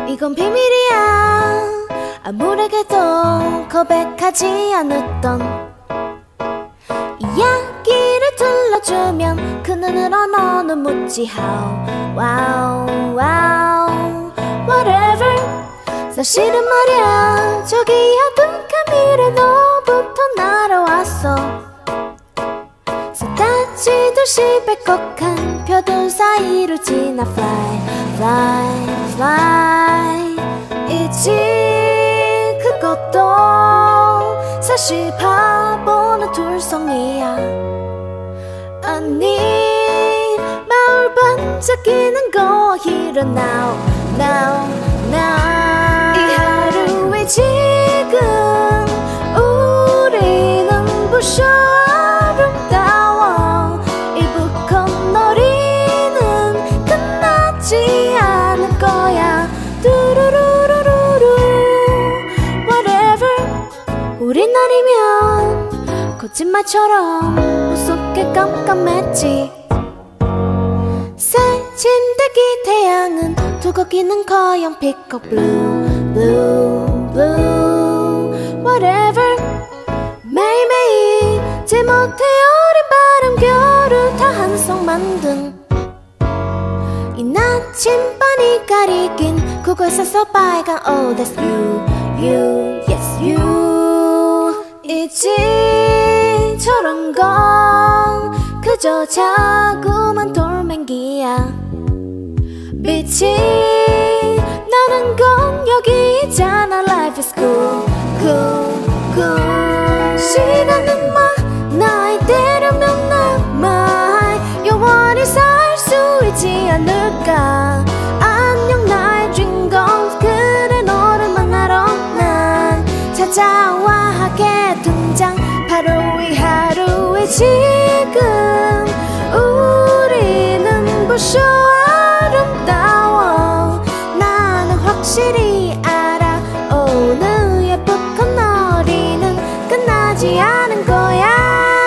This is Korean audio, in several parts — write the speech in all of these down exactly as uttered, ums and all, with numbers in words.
이건 비밀이야. 아무에게도 고백하지 않았던 이야기를 들려주면 그 눈으로 너는 묻지 how wow wow whatever. 사실은 말야 저기 아둔한 미래 너부터 날아왔어. 쏟아지듯이 빼곡한 표들 사이로 지나 fly fly fly. 이지 그것도 사실 바보는 둘성이야. 아니 마을 반짝이는 거 here and now now now. 이 하루에 지금 우리는 부셔 아름다워. 이 붓건너리는 끝나지 않을 거야. 뚜루루루루루 whatever. 우린 날이면 거짓말처럼 무섭게 깜깜했지. 새침대기 태양은 두고 끼는 거영 피커 blue blue blue whatever. 매일매일 제멋대 어린 바람 겨울을 다 한 송 만든 이 나침반이 가리긴 그곳에서 빨간 oh that's you you yes you. 이지 저런 건 그저 자꾸만 돌멩이야. 빛이 나는 건 여기 있잖아. Life is cool cool cool. 시간은 막 나이 때려면 나만 영원히 살 수 있지 않을까. 안녕 나의 주인공. 그래 너를 만나러 난 찾아와 하게 등장. 바로 이 하루에 지금 우리는 벌써 아름다워. 나는 확실히 알아. 오늘의 붓건너리는 끝나지 않은 거야.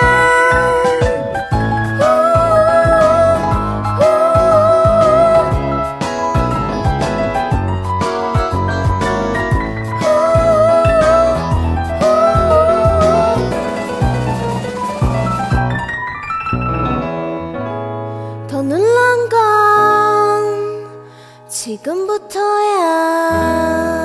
더 놀란 건 지금부터야.